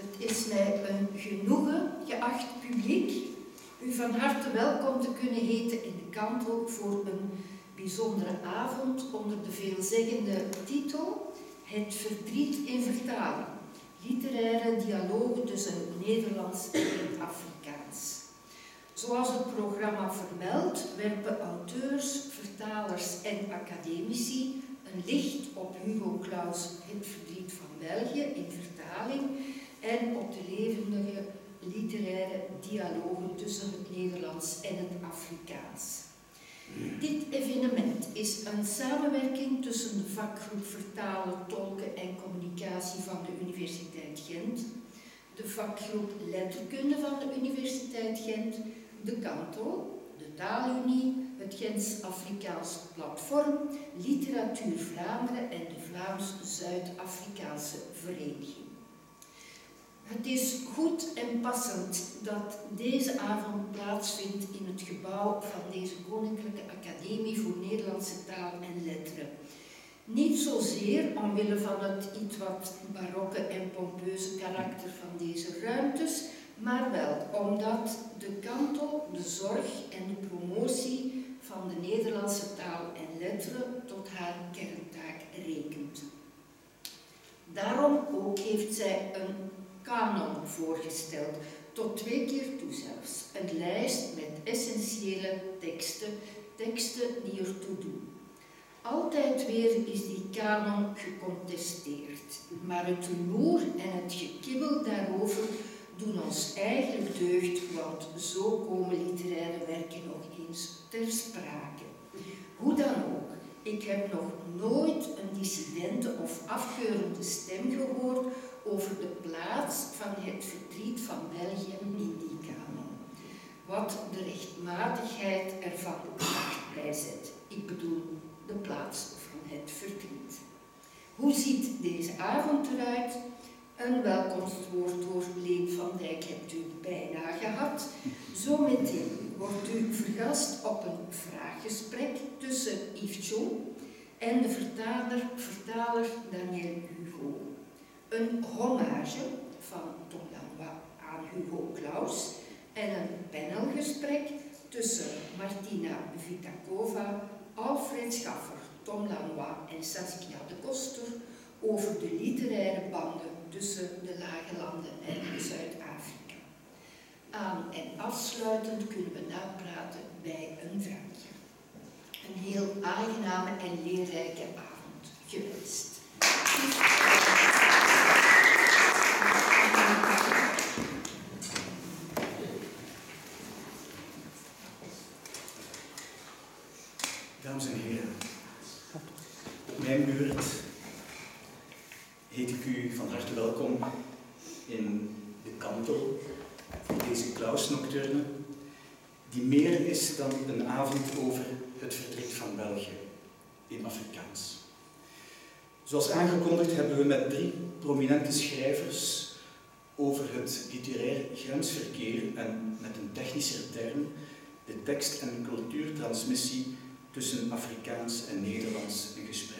Het is mij een genoegen, geacht publiek, u van harte welkom te kunnen heten in de Kantel voor een bijzondere avond onder de veelzeggende titel Het verdriet in vertaling. Literaire dialogen tussen het Nederlands en het Afrikaans. Zoals het programma vermeldt, werpen auteurs, vertalers en academici een licht op Hugo Claus' Het verdriet van België in vertaling en op de levendige literaire dialogen tussen het Nederlands en het Afrikaans. Dit evenement is een samenwerking tussen de vakgroep Vertalen, Tolken en Communicatie van de Universiteit Gent, de vakgroep Letterkunde van de Universiteit Gent, de Kantel, de Taalunie, het Gens-Afrikaans Platform, Literatuur Vlaanderen en de Vlaams-Zuid-Afrikaanse Vereniging. Het is goed en passend dat deze avond plaatsvindt in het gebouw van deze Koninklijke Academie voor Nederlandse Taal en Letteren. Niet zozeer omwille van het iets wat barokke en pompeuze karakter van deze ruimtes, maar wel omdat de Kantel de zorg en de promotie van de Nederlandse taal en letteren tot haar kerntaak rekent. Daarom ook heeft zij een kanon voorgesteld, tot 2 keer toe zelfs. Een lijst met essentiële teksten die ertoe doen. Altijd weer is die kanon gecontesteerd, maar het rumoer en het gekibbel daarover doen ons eigenlijk deugd, want zo komen literaire werken nog eens ter sprake. Hoe dan ook, ik heb nog nooit een dissidente of afkeurende stem gehoord over de plaats van het verdriet van België in die kanon. Wat de rechtmatigheid ervan bijzet. Ik bedoel de plaats van het verdriet. Hoe ziet deze avond eruit? Een welkomstwoord door Leen van Dijk hebt u bijna gehad. Zometeen wordt u vergast op een vraaggesprek tussen Yves Cho en de vertaler Daniel Hugo. Een hommage van Tom Lanois aan Hugo Claus en een panelgesprek tussen Martina Vitakova, Alfred Schaffer, Tom Lanois en Saskia de Koster over de literaire banden tussen de Lage Landen en Zuid-Afrika. Aan en afsluitend kunnen we napraten bij een drankje. Een heel aangename en leerrijke avond gewenst. Dames en heren, op mijn beurt heet ik u van harte welkom in de Kantel van deze Claus-nocturne, die meer is dan een avond over het verdriet van België in Afrikaans. Zoals aangekondigd hebben we met 3 prominente schrijvers over het literair grensverkeer en met een technischer term de tekst- en cultuurtransmissie tussen Afrikaans en Nederlands een gesprek.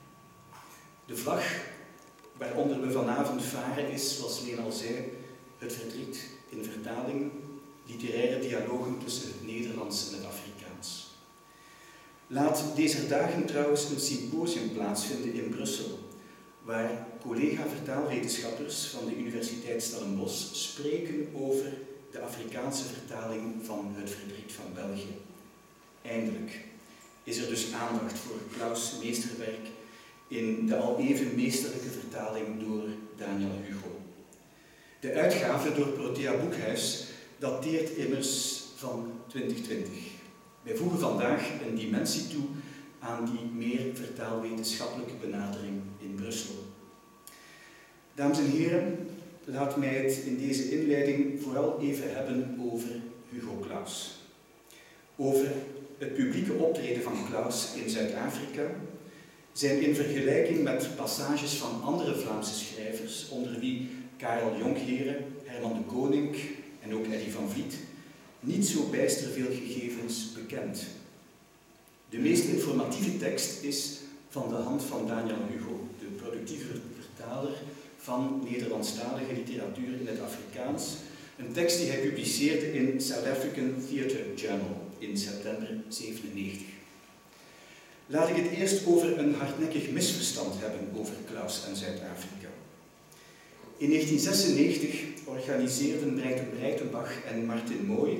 De vlag waaronder we vanavond varen is, zoals Leen al zei, het verdriet in vertaling, literaire dialogen tussen het Nederlands en het Afrikaans. Laat deze dagen trouwens een symposium plaatsvinden in Brussel, waar collega-vertaalwetenschappers van de Universiteit Stellenbosch spreken over de Afrikaanse vertaling van het verdriet van België. Eindelijk is er dus aandacht voor Claus' meesterwerk in de al even meesterlijke vertaling door Daniel Hugo. De uitgave door Protea Boekhuis dateert immers van 2020. Wij voegen vandaag een dimensie toe aan die meer vertaalwetenschappelijke benadering in Brussel. Dames en heren, laat mij het in deze inleiding vooral even hebben over Hugo Claus. Over het publieke optreden van Claus in Zuid-Afrika, zijn in vergelijking met passages van andere Vlaamse schrijvers, onder wie Karel Jonkheren, Herman de Koning en ook Eddy van Vliet, niet zo bijster veel gegevens bekend. De meest informatieve tekst is van de hand van Daniel Hugo, de productieve vertaler van Nederlandstalige literatuur in het Afrikaans. Een tekst die hij publiceerde in South African Theatre Journal in september 1997. Laat ik het eerst over een hardnekkig misverstand hebben over Claus en Zuid-Afrika. In 1996 organiseerden Breitenbach en Martin Mooi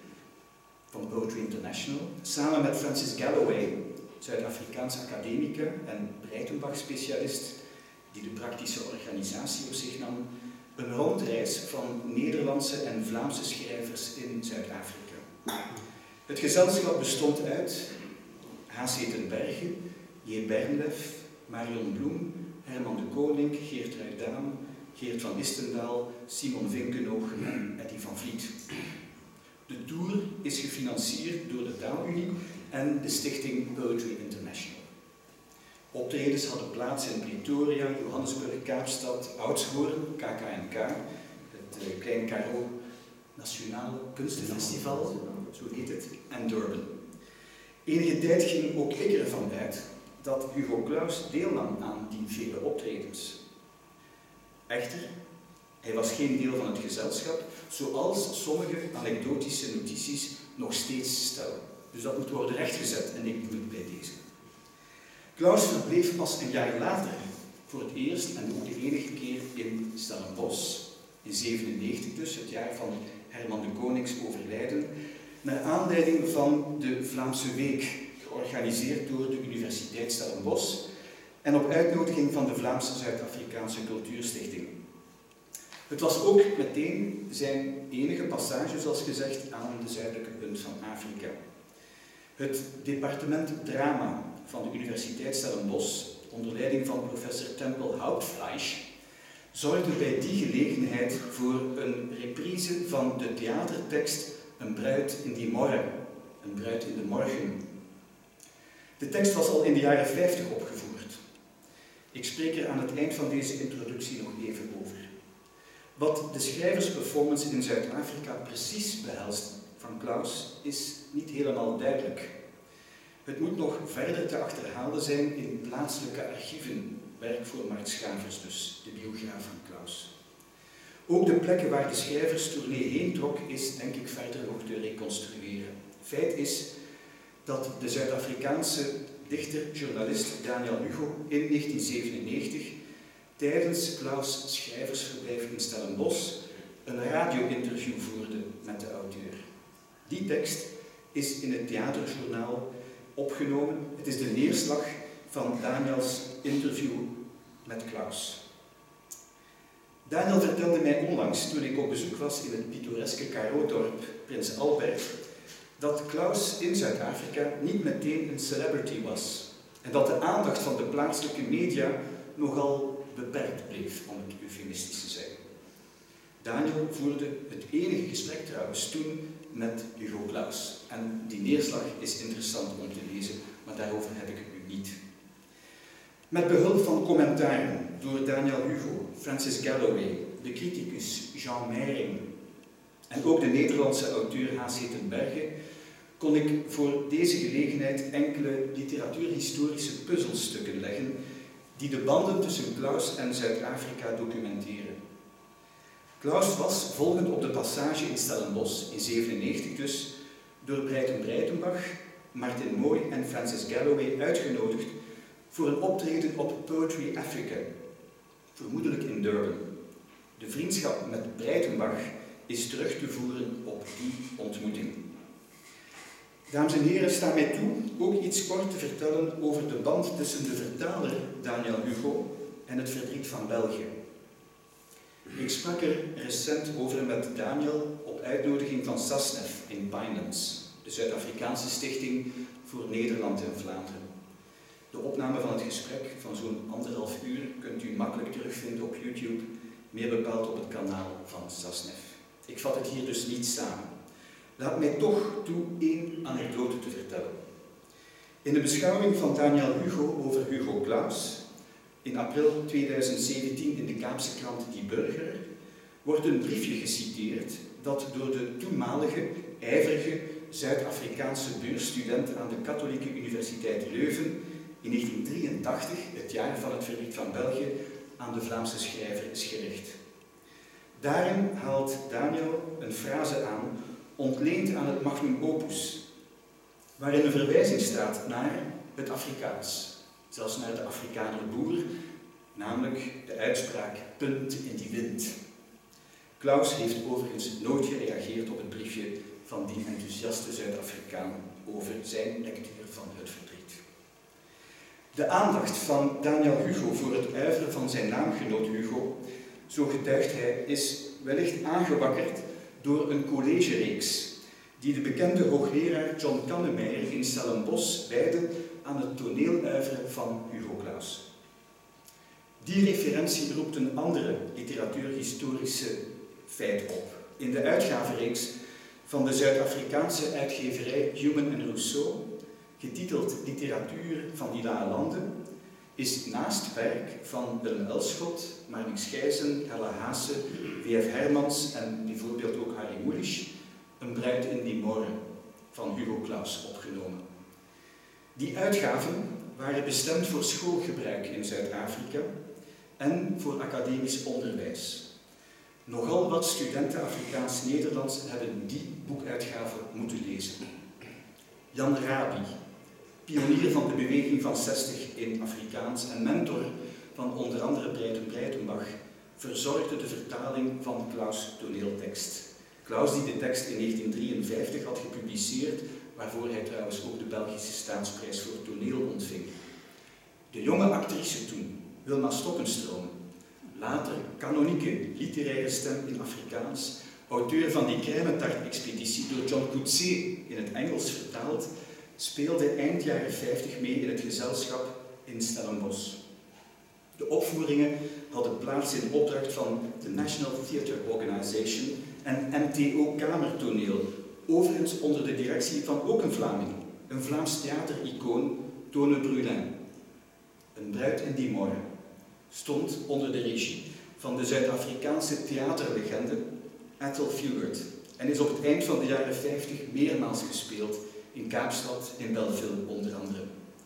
van Poetry International samen met Francis Galloway, Zuid-Afrikaans academica en Breitenbach-specialist, die de praktische organisatie op zich nam, een rondreis van Nederlandse en Vlaamse schrijvers in Zuid-Afrika. Het gezelschap bestond uit H.C. ten Berge, J. Bernlef, Marion Bloem, Herman de Koning, Geert Ruydam, Geert van Istendaal, Simon Vinkenoog en Eddy van Vliet. De tour is gefinancierd door de Taalunie en de stichting Poetry International. Optredens hadden plaats in Pretoria, Johannesburg, Kaapstad, Oudtshoorn, KKNK, het Klein Karoo Nationaal Kunstenfestival, zo heet het, en Durban. Enige tijd ging ook ik ervan uit dat Hugo Claus deelnam aan die vele optredens. Echter, hij was geen deel van het gezelschap, zoals sommige anekdotische notities nog steeds stellen. Dus dat moet worden rechtgezet en ik doe het bij deze. Claus verbleef pas een jaar later voor het eerst en ook de enige keer in Stellenbosch, in 1997 dus, het jaar van Herman de Konings overlijden, naar aanleiding van de Vlaamse Week, georganiseerd door de Universiteit Stellenbosch en op uitnodiging van de Vlaamse Zuid-Afrikaanse Cultuurstichting. Het was ook meteen zijn enige passage, zoals gezegd, aan de zuidelijke punt van Afrika. Het departement drama van de Universiteit Stellenbosch, onder leiding van professor Tempel Hauptfleisch, zorgde bij die gelegenheid voor een reprise van de theatertekst Een bruid in die morgen, een bruid in de morgen. De tekst was al in de jaren 50 opgevoerd. Ik spreek er aan het eind van deze introductie nog even over. Wat de schrijversperformance in Zuid-Afrika precies behelst van Claus is niet helemaal duidelijk. Het moet nog verder te achterhalen zijn in plaatselijke archieven, werk voor Mart Schavers dus, de biograaf van Claus. Ook de plekken waar de schrijverstournee heen trok is, denk ik, verder nog te reconstrueren. Feit is dat de Zuid-Afrikaanse dichter-journalist Daniel Hugo in 1997 tijdens Claus' schrijversverblijf in Stellenbosch een radio-interview voerde met de auteur. Die tekst is in het theaterjournaal opgenomen. Het is de neerslag van Daniels interview met Claus. Daniel vertelde mij onlangs, toen ik op bezoek was in het pittoreske Karoo-dorp Prins Albert, dat Claus in Zuid-Afrika niet meteen een celebrity was en dat de aandacht van de plaatselijke media nogal beperkt bleef, om het eufemistisch te zeggen. Daniel voerde het enige gesprek trouwens toen met Hugo Claus. En die neerslag is interessant om te lezen, maar daarover heb ik het nu niet. Met behulp van commentaren door Daniel Hugo, Francis Galloway, de criticus Jean Meiring en ook de Nederlandse auteur H.C. ten Berge, kon ik voor deze gelegenheid enkele literatuurhistorische puzzelstukken leggen die de banden tussen Claus en Zuid-Afrika documenteren. Claus was, volgend op de passage in Stellenbosch, in 1997 dus, door Breitenbach, Martin Mooi en Francis Galloway uitgenodigd voor een optreden op Poetry Africa, vermoedelijk in Durban. De vriendschap met Breitenbach is terug te voeren op die ontmoeting. Dames en heren, sta mij toe ook iets kort te vertellen over de band tussen de vertaler Daniel Hugo en het verdriet van België. Ik sprak er recent over met Daniel op uitnodiging van SASNEF in Pinelands, de Zuid-Afrikaanse stichting voor Nederland en Vlaanderen. De opname van het gesprek van zo'n 1,5 uur kunt u makkelijk terugvinden op YouTube, meer bepaald op het kanaal van SASNEF. Ik vat het hier dus niet samen. Laat mij toch toe één anekdote te vertellen. In de beschouwing van Daniel Hugo over Hugo Claus, in april 2017 in de Kaapse krant Die Burger, wordt een briefje geciteerd dat door de toenmalige, ijverige Zuid-Afrikaanse beursstudent aan de Katholieke Universiteit Leuven in 1983, het jaar van het verdriet van België, aan de Vlaamse schrijver is gericht. Daarin haalt Daniel een frase aan, ontleend aan het magnum opus, waarin een verwijzing staat naar het Afrikaans, zelfs naar de Afrikaner boer, namelijk de uitspraak punt in die wind. Claus heeft overigens nooit gereageerd op het briefje van die enthousiaste Zuid-Afrikaan over zijn lectuur van het verdriet. De aandacht van Daniel Hugo voor het uiveren van zijn naamgenoot Hugo, zo getuigt hij, is wellicht aangewakkerd door een collegereeks die de bekende hoogleraar John Kannemeyer in Stellenbosch wijde aan het toneeluiveren van Hugo Claus. Die referentie roept een andere literatuurhistorische feit op. In de uitgavenreeks van de Zuid-Afrikaanse uitgeverij Human en Rousseau, getiteld Literatuur van die lage landen, is naast werk van Willem Elschot, Marnix Gijzen, Hella Haase, W.F. Hermans en bijvoorbeeld ook Harry Mulisch een bruid in die morgen van Hugo Claus opgenomen. Die uitgaven waren bestemd voor schoolgebruik in Zuid-Afrika en voor academisch onderwijs. Nogal wat studenten Afrikaans-Nederlands hebben die boekuitgave moeten lezen. Jan Rabi, pionier van de beweging van 60 in Afrikaans en mentor van onder andere Breiten Breitenbach, verzorgde de vertaling van Claus' toneeltekst. Claus die de tekst in 1953 had gepubliceerd, waarvoor hij trouwens ook de Belgische Staatsprijs voor toneel ontving. De jonge actrice toen, Wilma Stokkenstroom, later kanonieke literaire stem in Afrikaans, auteur van die Kruimentart-expeditie door John Coetzee in het Engels vertaald, speelde eind jaren 50 mee in het gezelschap in Stellenbosch. De opvoeringen hadden plaats in opdracht van de National Theatre Organization en MTO Kamertoneel, overigens onder de directie van ook een Vlaming, een Vlaams theatericoon, Tone Brulin. Een bruid in die morgen stond onder de regie van de Zuid-Afrikaanse theaterlegende Ethel Fugard en is op het eind van de jaren 50 meermaals gespeeld in Kaapstad, in Belleville onder andere.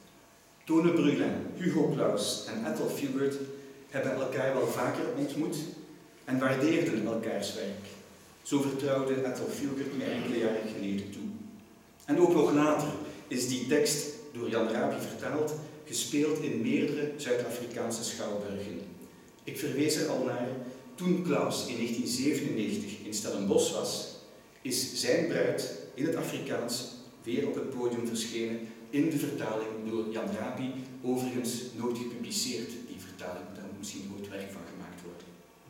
Tone Brulin, Hugo Claus en Ethel Fugard hebben elkaar wel vaker ontmoet en waardeerden elkaars werk. Zo vertrouwde Ethel Fugard mij enkele jaren geleden toe. En ook nog later is die tekst door Jan Rabi vertaald, gespeeld in meerdere Zuid-Afrikaanse schouwburgen. Ik verwees er al naar, toen Claus in 1997 in Stellenbosch was, is zijn bruid in het Afrikaans weer op het podium verschenen in de vertaling door Jan Rabi, overigens nooit gepubliceerd, die vertaling, daar moet misschien ooit werk van gemaakt worden.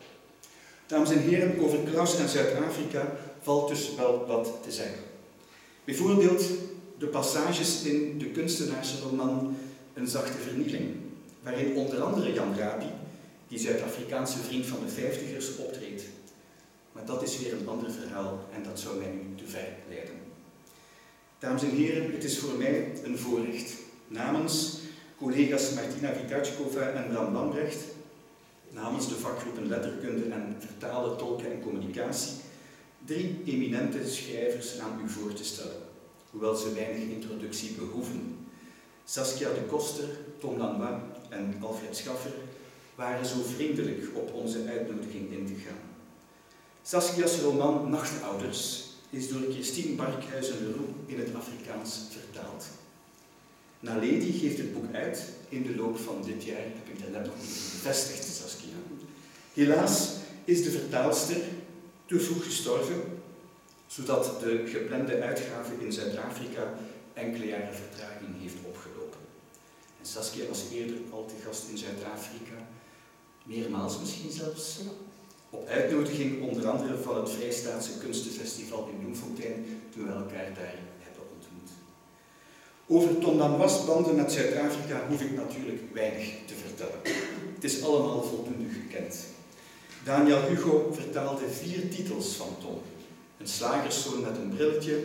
Dames en heren, over Claus en Zuid-Afrika valt dus wel wat te zeggen. Bijvoorbeeld de passages in de kunstenaarsroman Een zachte vernieling, waarin onder andere Jan Rabi, die Zuid-Afrikaanse vriend van de 50ers, optreedt. Maar dat is weer een ander verhaal en dat zou mij nu te ver leiden. Dames en heren, het is voor mij een voorrecht, namens collega's Martina Vitachkova en Bram Lambrecht, namens de vakgroepen Letterkunde en Vertalen, Tolken en Communicatie, 3 eminente schrijvers aan u voor te stellen, hoewel ze weinig introductie behoeven. Saskia de Koster, Tom Lanois en Alfred Schaffer waren zo vriendelijk op onze uitnodiging in te gaan. Saskia's roman Nachtouders is door Christine Barkhuizen-Leroux in het Afrikaans vertaald. Naledi geeft het boek uit in de loop van dit jaar, heb ik daarnet nog niet bevestigd, Saskia. Helaas is de vertaalster te vroeg gestorven, zodat de geplande uitgave in Zuid-Afrika enkele jaren vertraging heeft opgelopen. En Saskia was eerder al te gast in Zuid-Afrika, meermaals misschien zelfs, op uitnodiging onder andere van het Vrijstaatse Kunstenfestival in Bloemfontein, toen we elkaar daar hebben ontmoet. Over Tom Lanois' banden met Zuid-Afrika hoef ik natuurlijk weinig te vertellen. Het is allemaal voldoende gekend. Daniel Hugo vertaalde 4 titels van Tom. Een slagerszoon met een brilletje,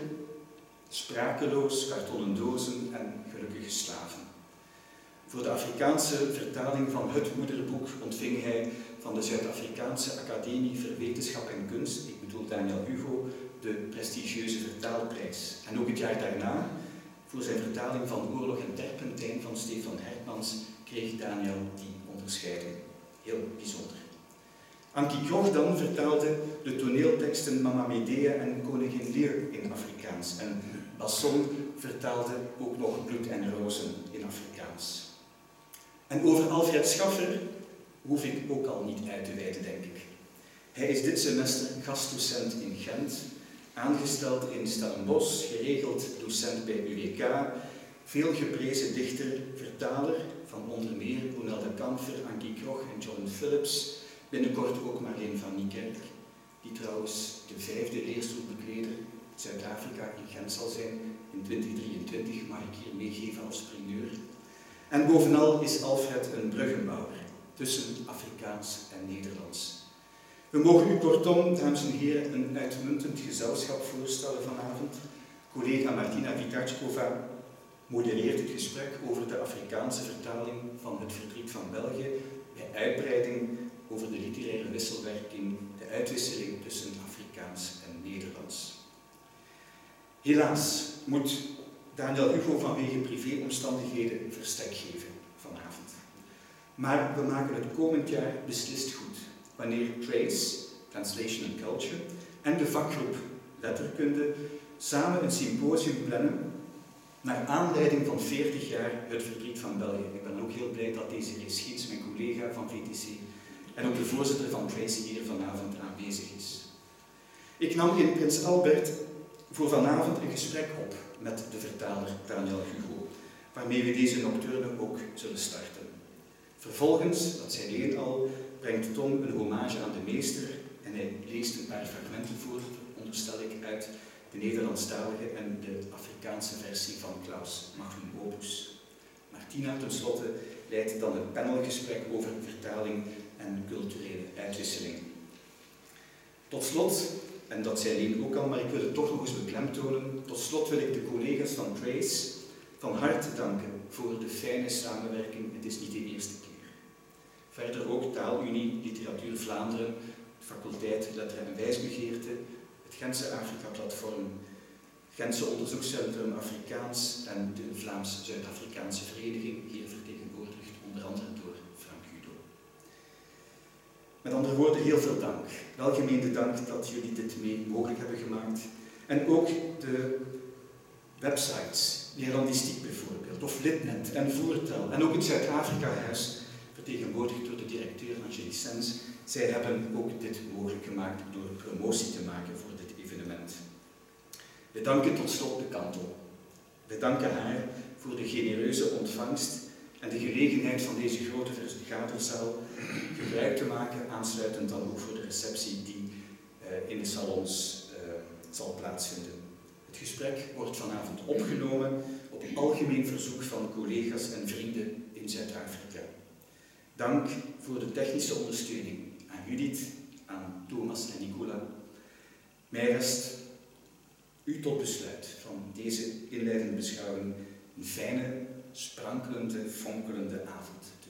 Sprakeloos, Kartonnen dozen en Gelukkige slaven. Voor de Afrikaanse vertaling van het moederboek ontving hij van de Zuid-Afrikaanse Academie voor Wetenschap en Kunst, ik bedoel Daniel Hugo, de prestigieuze vertaalprijs. En ook het jaar daarna, voor zijn vertaling van Oorlog en Terpentijn van Stefan Hermans, kreeg Daniel die onderscheiding. Heel bijzonder. Ankie Krog dan vertaalde de toneelteksten Mama Medea en Koningin Lear in Afrikaans. En Basson vertaalde ook nog Bloed en Rozen in Afrikaans. En over Alfred Schaffer hoef ik ook al niet uit te wijden, denk ik. Hij is dit semester gastdocent in Gent, aangesteld in Stellenbosch, geregeld docent bij UWK, veel geprezen dichter, vertaler van onder meer Onel de Kamfer, Ankie Krog en John Phillips, binnenkort ook Marleen van Niekerk, die trouwens de 5e leerstoelbekleder Zuid-Afrika in Gent zal zijn in 2023, mag ik hier meegeven als primeur. En bovenal is Alfred een bruggenbouwer tussen Afrikaans en Nederlands. We mogen u kortom, dames en heren, een uitmuntend gezelschap voorstellen vanavond. Collega Martina Vitachkova modereert het gesprek over de Afrikaanse vertaling van Het verdriet van België, bij uitbreiding over de literaire wisselwerking, de uitwisseling tussen Afrikaans en Nederlands. Helaas moet Daniel Hugo vanwege privéomstandigheden verstek geven vanavond. Maar we maken het komend jaar beslist goed, wanneer Trace, Translation and Culture, en de vakgroep Letterkunde samen een symposium plannen naar aanleiding van 40 jaar Het verdriet van België. Ik ben ook heel blij dat Desiree Schiets, mijn collega van VTC, en ook de voorzitter van Trace hier vanavond aanwezig is. Ik nam in Prins Albert voor vanavond een gesprek op met de vertaler Daniel Hugo, waarmee we deze nocturne ook zullen starten. Vervolgens, dat zei Leen al, brengt Tom een hommage aan de meester en hij leest een paar fragmenten voor, onderstel ik, uit de Nederlandstalige en de Afrikaanse versie van Klaus Magnum Opus. Martina tenslotte leidt dan het panelgesprek over vertaling en culturele uitwisseling. Tot slot, en dat zei Leen ook al, maar ik wil het toch nog eens beklemtonen, tot slot wil ik de collega's van Trace van harte danken voor de fijne samenwerking. Het is niet de eerste keer. Verder ook Taalunie, Literatuur Vlaanderen, de faculteit Letteren en Wijsbegeerte, het Gentse Afrika-platform, Gentse Onderzoekscentrum Afrikaans en de Vlaams-Zuid-Afrikaanse Vereniging, hier vertegenwoordigd onder andere door Frank Judo. Met andere woorden, heel veel dank. Welgemeende dank dat jullie dit mee mogelijk hebben gemaakt. En ook de websites, Neerlandistiek bijvoorbeeld, of Litnet en Voertaal, en ook het Zuid-Afrika-huis, vertegenwoordigd door de directeur Angélique Sens. Zij hebben ook dit mogelijk gemaakt door promotie te maken voor dit evenement. We danken tot slot de Kantel. We danken haar voor de genereuze ontvangst en de gelegenheid van deze grote vergaderzaal gebruik te maken, aansluitend dan ook voor de receptie die in de salons zal plaatsvinden. Het gesprek wordt vanavond opgenomen op algemeen verzoek van collega's en vrienden in Zuid-Afrika. Dank voor de technische ondersteuning aan Judith, aan Thomas en Nicola. Mij rest u tot besluit van deze inleidende beschouwing een fijne, sprankelende, fonkelende avond.